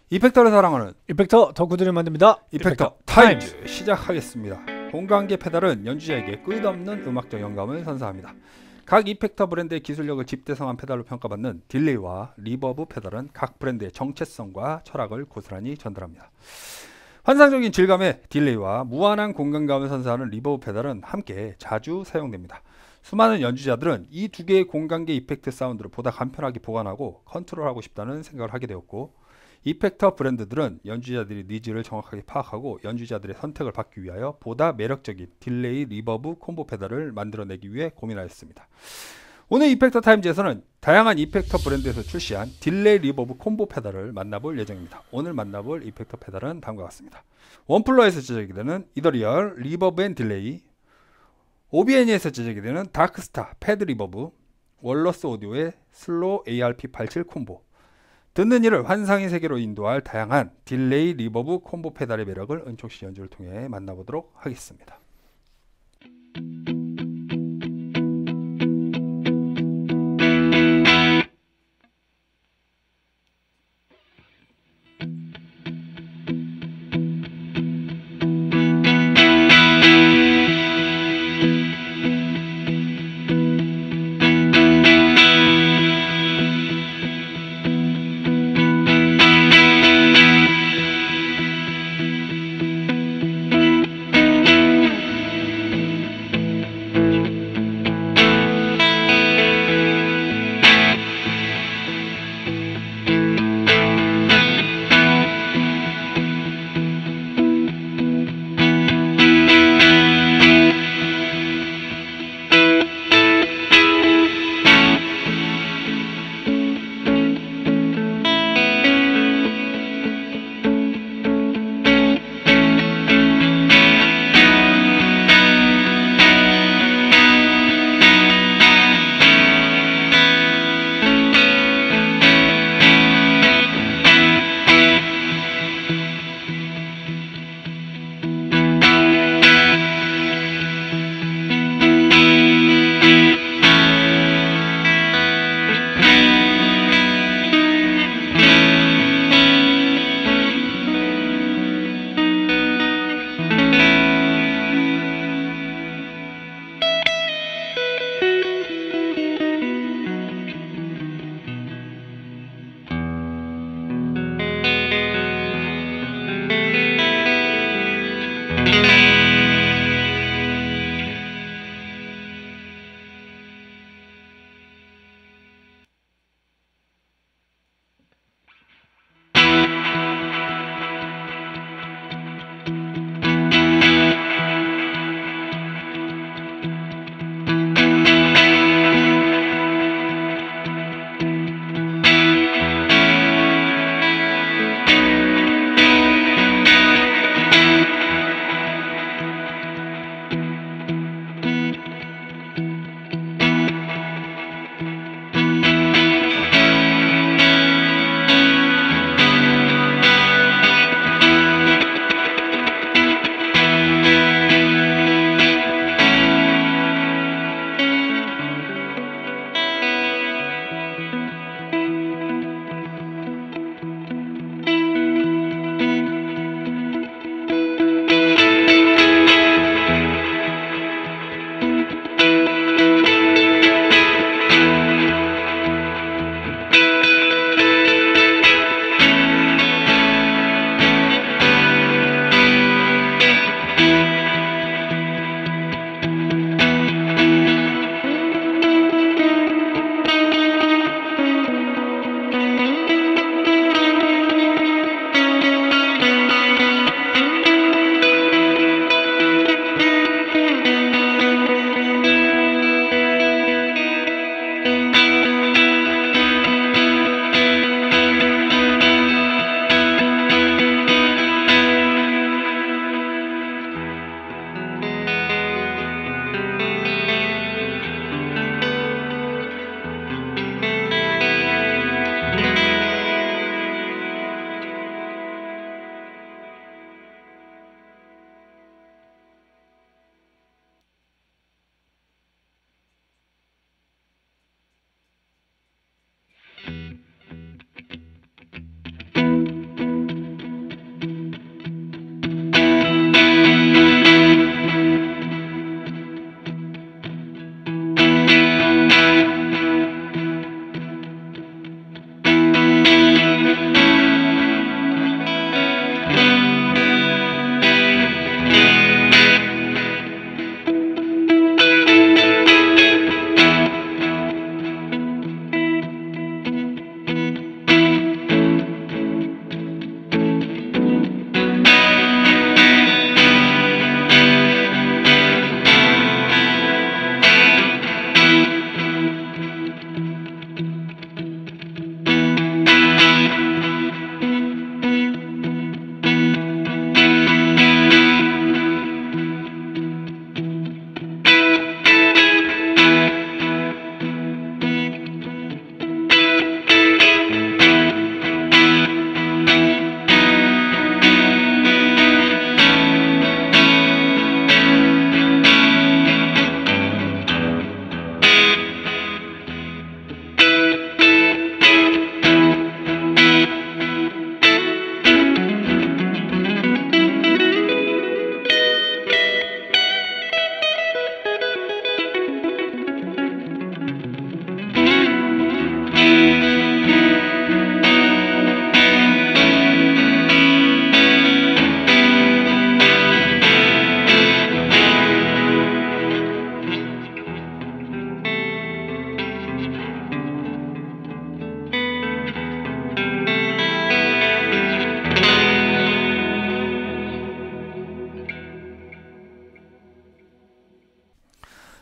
이펙터를 사랑하는 이펙터 덕후들을 만듭니다. 이펙터 타임즈 시작하겠습니다. 공간계 페달은 연주자에게 끝없는 음악적 영감을 선사합니다. 각 이펙터 브랜드의 기술력을 집대성한 페달로 평가받는 딜레이와 리버브 페달은 각 브랜드의 정체성과 철학을 고스란히 전달합니다. 환상적인 질감의 딜레이와 무한한 공간감을 선사하는 리버브 페달은 함께 자주 사용됩니다. 수많은 연주자들은 이 두 개의 공간계 이펙트 사운드를 보다 간편하게 보관하고 컨트롤하고 싶다는 생각을 하게 되었고, 이펙터 브랜드들은 연주자들의 니즈를 정확하게 파악하고 연주자들의 선택을 받기 위하여 보다 매력적인 딜레이 리버브 콤보 페달을 만들어내기 위해 고민하였습니다. 오늘 이펙터 타임즈에서는 다양한 이펙터 브랜드에서 출시한 딜레이 리버브 콤보 페달을 만나볼 예정입니다. 오늘 만나볼 이펙터 페달은 다음과 같습니다. 원플러에서 제작이 되는 이더리얼 리버브 앤 딜레이, OBN에서 제작이 되는 다크스타 패드 리버브, 월러스 오디오의 슬로우 ARP87 콤보, 듣는 이를 환상의 세계로 인도할 다양한 딜레이 리버브 콤보 페달의 매력을 은총씨 연주를 통해 만나보도록 하겠습니다.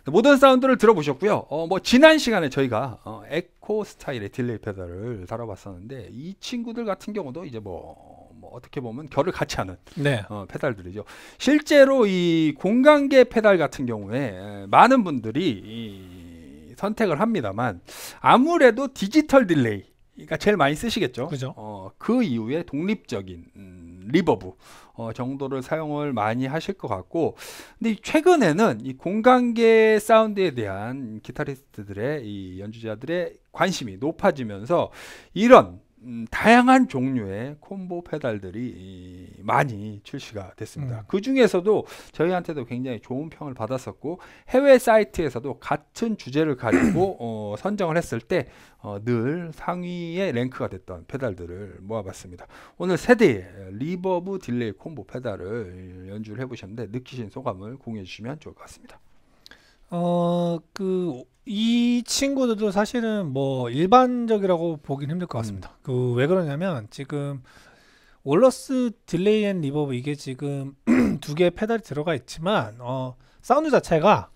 모든 사운드를 들어보셨고요. 뭐 지난 시간에 저희가 에코 스타일의 딜레이 페달을 다뤄봤었는데 이 친구들 같은 경우도 이제 뭐 어떻게 보면 결을 같이 하는 네. 페달들이죠. 실제로 이 공간계 페달 같은 경우에 많은 분들이 선택을 합니다만 아무래도 디지털 딜레이가 제일 많이 쓰시겠죠. 그죠. 그 이후에 독립적인 리버브 정도를 사용을 많이 하실 것 같고, 근데 최근에는 이 공간계 사운드에 대한 기타리스트들의 이 연주자들의 관심이 높아지면서 이런 다양한 종류의 콤보 페달들이 많이 출시가 됐습니다. 그 중에서도 저희한테도 굉장히 좋은 평을 받았었고 해외 사이트에서도 같은 주제를 가지고 선정을 했을 때 늘 상위에 랭크가 됐던 페달들을 모아봤습니다. 오늘 세 대의 리버브 딜레이 콤보 페달을 연주를 해보셨는데 느끼신 소감을 공유해 주시면 좋을 것 같습니다. 이 친구들도 사실은 뭐 일반적이라고 보긴 힘들 것 같습니다. 왜 그러냐면 지금 월러스 딜레이 앤 리버브 이게 지금 두 개의 페달이 들어가 있지만 사운드 자체가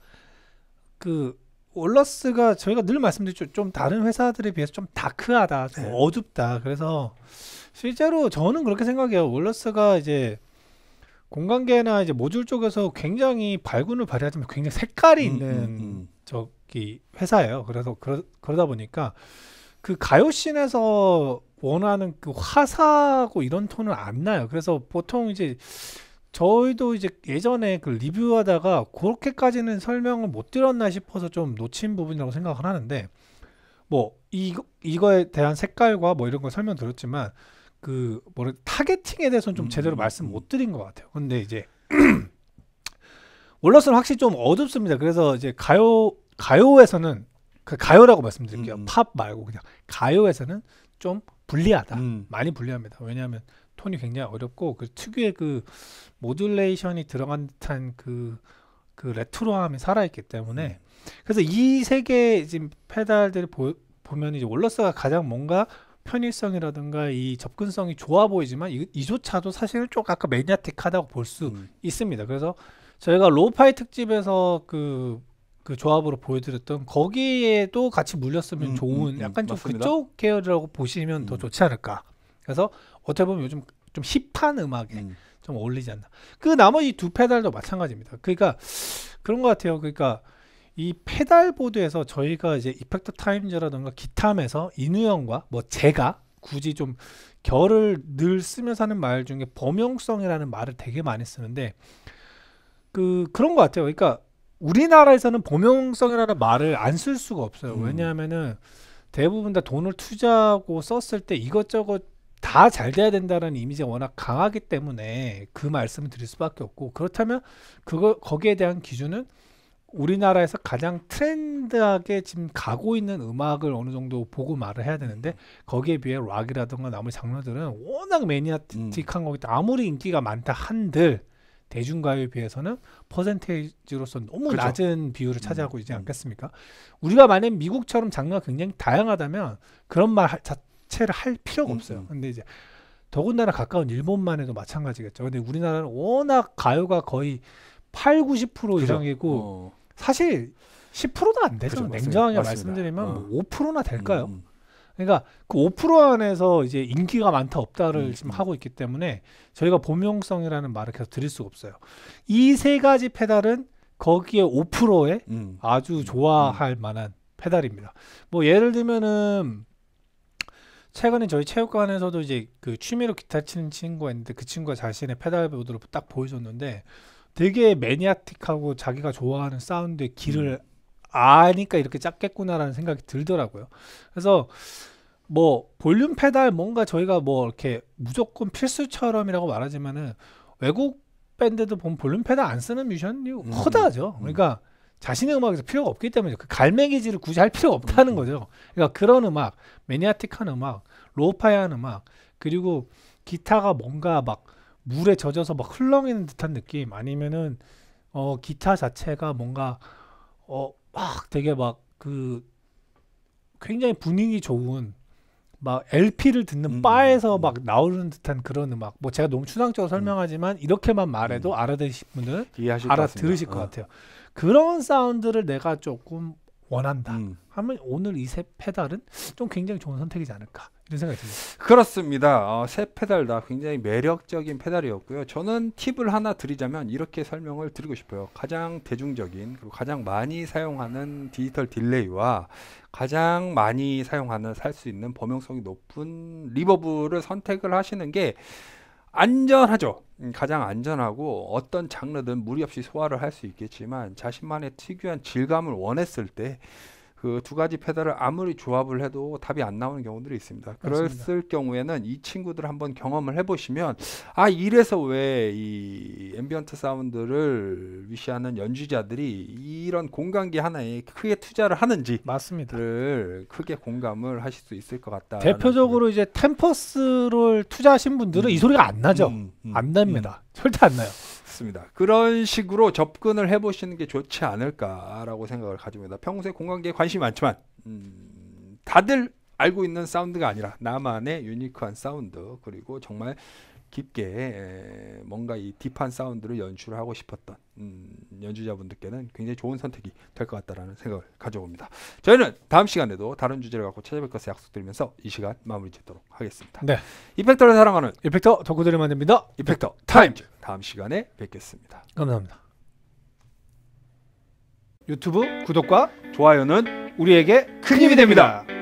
월러스가 저희가 늘 말씀드렸죠. 좀 다른 회사들에 비해서 좀 다크하다, 좀 어둡다. 그래서 실제로 저는 그렇게 생각해요. 월러스가 이제 공간계나 이제 모듈 쪽에서 굉장히 발군을 발휘하지만 굉장히 색깔이 있는 저기 회사예요. 그래서 그러다 보니까 그 가요씬에서 원하는 그 화사하고 이런 톤은 안 나요. 그래서 보통 이제 저희도 이제 예전에 그 리뷰하다가 그렇게까지는 설명을 못 드렸나 싶어서 좀 놓친 부분이라고 생각을 하는데, 뭐 이거에 대한 색깔과 뭐 이런 거 설명드렸지만 타겟팅에 대해서는 좀 제대로 말씀 못 드린 것 같아요. 근데 이제 월러스는 확실히 좀 어둡습니다. 그래서 이제 가요에서는 가요라고 말씀드릴게요. 팝 말고 그냥 가요에서는 좀 불리하다. 많이 불리합니다. 왜냐하면 톤이 굉장히 어렵고 그 특유의 그 모듈레이션이 들어간 듯한 그 레트로함이 살아있기 때문에 그래서 이 세 개 지금 페달들을 보면 이제 월러스가 가장 뭔가 편의성이라든가 이 접근성이 좋아 보이지만 이조차도 사실은 좀 아까 매니아틱하다고 볼 수 있습니다. 그래서 저희가 로우파이 특집에서 그 조합으로 보여드렸던 거기에도 같이 물렸으면 좋은 약간 좀 맞습니다. 그쪽 계열이라고 보시면 더 좋지 않을까. 그래서 어떻게 보면 요즘 좀 힙한 음악에 좀 어울리지 않나. 그 나머지 두 페달도 마찬가지입니다. 그러니까 그런 것 같아요. 그러니까 이 페달보드에서 저희가 이제 이펙터 타임즈라든가 기타함에서 인우 형과 뭐 제가 굳이 좀 결을 늘 쓰면서 하는 말 중에 범용성이라는 말을 되게 많이 쓰는데 그런 것 같아요. 그러니까 우리나라에서는 범용성이라는 말을 안 쓸 수가 없어요. 왜냐하면은 대부분 다 돈을 투자하고 썼을 때 이것저것 다 잘 돼야 된다는 이미지가 워낙 강하기 때문에 그 말씀을 드릴 수밖에 없고, 그렇다면 거기에 대한 기준은 우리나라에서 가장 트렌드하게 지금 가고 있는 음악을 어느 정도 보고 말을 해야 되는데 거기에 비해 락이라든가 나머지 장르들은 워낙 매니아틱한 거기 때문에 아무리 인기가 많다 한들 대중가요에 비해서는 퍼센테이지로서 너무 그렇죠. 낮은 비율을 차지하고 있지 않겠습니까? 우리가 만약 미국처럼 장르가 굉장히 다양하다면 그런 말 자체를 할 필요가 없어요. 근데 이제 더군다나 가까운 일본만 해도 마찬가지겠죠. 근데 우리나라는 워낙 가요가 거의 80-90% 이상이고 사실 10%도 안 되죠. 그죠, 냉정하게 맞습니다. 말씀드리면 뭐 5%나 될까요? 그러니까 그 5% 안에서 이제 인기가 많다 없다를 지금 하고 있기 때문에 저희가 범용성이라는 말을 계속 드릴 수가 없어요. 이 세 가지 페달은 거기에 5%에 아주 좋아할 만한 페달입니다. 뭐 예를 들면은 최근에 저희 체육관에서도 이제 그 취미로 기타 치는 친구가 있는데 그 친구가 자신의 페달보드를 딱 보여줬는데 되게 매니아틱하고 자기가 좋아하는 사운드의 길을 아니까 이렇게 짰겠구나라는 생각이 들더라고요. 그래서 뭐 볼륨 페달 뭔가 저희가 뭐 이렇게 무조건 필수처럼이라고 말하지만은 외국 밴드도 보면 볼륨 페달 안 쓰는 뮤지션이 허다하죠. 그러니까 자신의 음악에서 필요가 없기 때문에 그 갈매기질을 굳이 할 필요가 없다는 거죠. 그러니까 그런 음악, 매니아틱한 음악, 로우파이한 음악, 그리고 기타가 뭔가 막 물에 젖어서 막 흘렁이는 듯한 느낌, 아니면은 기타 자체가 뭔가 막 되게 막 굉장히 분위기 좋은 막 LP를 듣는 바에서 막 나오는 듯한 그런 음악. 뭐 제가 너무 추상적으로 설명하지만 이렇게만 말해도 알아들으실 분들은 알아들으실 것 같아요. 그런 사운드를 내가 조금 원한다 하면 오늘 이 세 페달은 좀 굉장히 좋은 선택이지 않을까 이런 생각이 듭니다. 그렇습니다. 세 페달 다 굉장히 매력적인 페달이었고요. 저는 팁을 하나 드리자면 이렇게 설명을 드리고 싶어요. 가장 대중적인 그리고 가장 많이 사용하는 디지털 딜레이와 가장 많이 사용하는 살 수 있는 범용성이 높은 리버브를 선택을 하시는 게 안전하죠. 가장 안전하고 어떤 장르든 무리 없이 소화를 할 수 있겠지만 자신만의 특유한 질감을 원했을 때 그 두 가지 페달을 아무리 조합을 해도 답이 안 나오는 경우들이 있습니다. 그랬을 경우에는 이 친구들 한번 경험을 해보시면 아 이래서 왜 이 앰비언트 사운드를 위시하는 연주자들이 이런 공간기 하나에 크게 투자를 하는지 맞습니다.를 크게 공감을 하실 수 있을 것 같다. 대표적으로 이제 템퍼스를 투자하신 분들은 이 소리가 안 나죠. 안 납니다. 절대 안 나요. 그런 식으로 접근을 해보시는 게 좋지 않을까라고 생각을 가집니다. 평소에 공간기에 관심이 많지만 다들 알고 있는 사운드가 아니라 나만의 유니크한 사운드 그리고 정말 깊게 뭔가 이 딥한 사운드를 연출을 하고 싶었던 연주자분들께는 굉장히 좋은 선택이 될 것 같다라는 생각을 가져봅니다. 저희는 다음 시간에도 다른 주제를 갖고 찾아뵐 것을 약속드리면서 이 시간 마무리 짓도록 하겠습니다. 네. 이펙터를 사랑하는 이펙터 덕후들이 만듭니다. 이펙터 타임즈. 다음 시간에 뵙겠습니다. 감사합니다. 유튜브 구독과 좋아요는 우리에게 큰 힘이 됩니다.